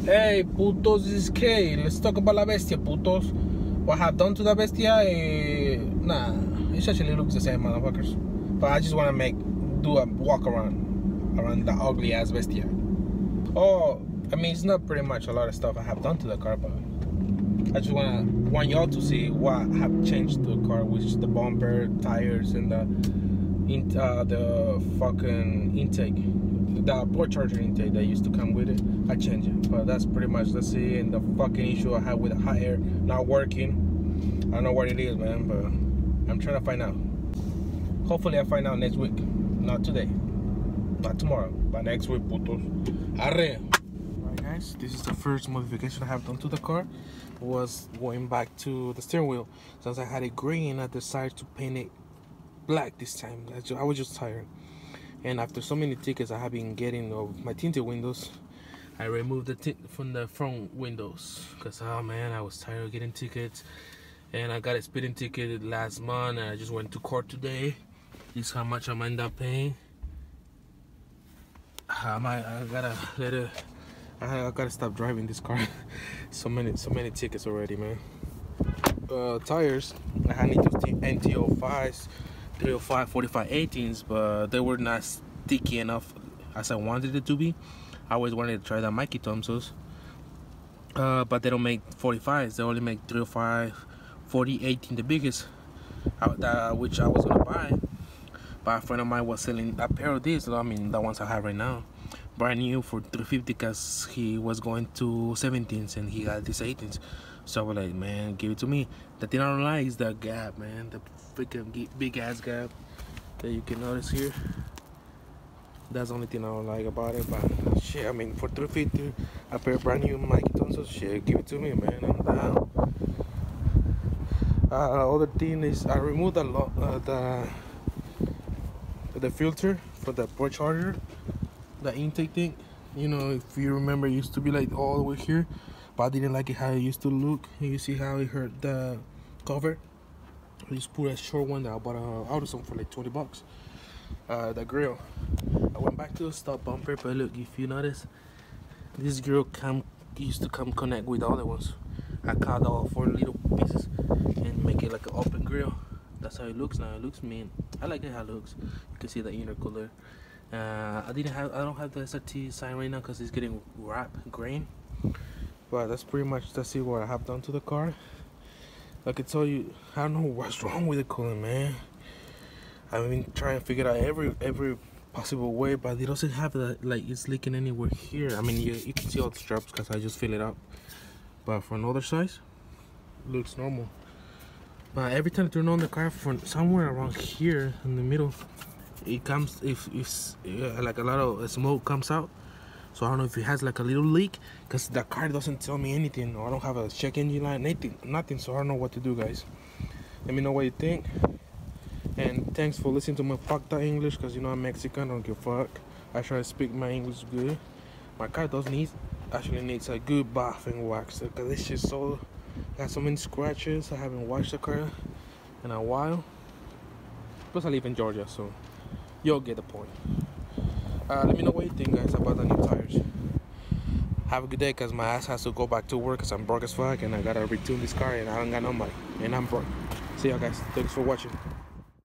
Hey, putos, this is K. Let's talk about La Bestia, putos. What I have done to La Bestia, nah, it actually looks the same, motherfuckers. But I just want to do a walk around the ugly ass Bestia. Oh, I mean, it's not pretty much a lot of stuff I have done to the car, but I just want y'all to see what I have changed to the car, which is the bumper, tires, and the fucking intake. The port charger intake that used to come with it, I changed it. But that's pretty much, let's see. And the fucking issue I have with the hot air not working, I don't know what it is, man, but I'm trying to find out. Hopefully I find out next week. Not today, not tomorrow, but next week, putos. Arre. Alright guys, this is the first modification I have done to the car. Was going back to the steering wheel. Since I had it green, I decided to paint it black this time. I was just tired. And after so many tickets I have been getting of my tinted windows, I removed the tint from the front windows. Because, oh man, I was tired of getting tickets. And I got a speeding ticket last month, and I just went to court today. This is how much I'm end up paying. I gotta stop driving this car. so many tickets already, man. Tires, I had those NT05s. 305 45 18s, but they were not sticky enough as I wanted it to be. I always wanted to try the Mikey Thompsons, but they don't make 45s. They only make 305 40 18, the biggest, which I was gonna buy, but a friend of mine was selling a pair of these. I mean, the ones I have right now, brand new, for 350, because he was going to 17s and he got these 18s. So I was like, man, give it to me. The thing I don't like is the gap, man. The freaking big ass gap that you can notice here. That's the only thing I don't like about it. But shit, I mean, for 350, a pair of brand new Mikey Thompson, shit, give it to me, man. I'm down. Other thing is, I removed the filter for the port charger, the intake thing. You know, if you remember, it used to be like all the way here. But I didn't like it how it used to look. You see how it hurt the cover? I just put a short one that I bought out of some for like 20 bucks. The grill, I went back to the stop bumper, but look, if you notice, this grill used to come connect with the other ones. I cut all 4 little pieces and make it like an open grill. That's how it looks now. It looks mean. I like it how it looks. You can see the intercooler. I don't have the SRT sign right now because it's getting grain. But that's pretty much, that's what I have done to the car. I can tell you, I don't know what's wrong with the coolant, man. I've been trying to figure out every possible way, but it doesn't have that, like, it's leaking anywhere here. I mean, you can see all the straps because I just fill it up. But from another side, looks normal. But every time I turn on the car, from somewhere around here in the middle, it comes, if like a lot of smoke comes out. So I don't know if it has like a little leak, because the car doesn't tell me anything, or I don't have a check engine light, nothing. So I don't know what to do, guys. Let me know what you think. And thanks for listening to my fucked up English, because you know I'm Mexican, I don't give a fuck. I try to speak my English good. My car actually needs a good bath and wax, because this shit got so many scratches. I haven't washed the car in a while. Plus I live in Georgia, so you'll get the point. Let me know what you think, guys, about the new tires. Have a good day, because my ass has to go back to work because I'm broke as fuck and I gotta retune this car and I don't got no money and I'm broke. See y'all, guys. Thanks for watching.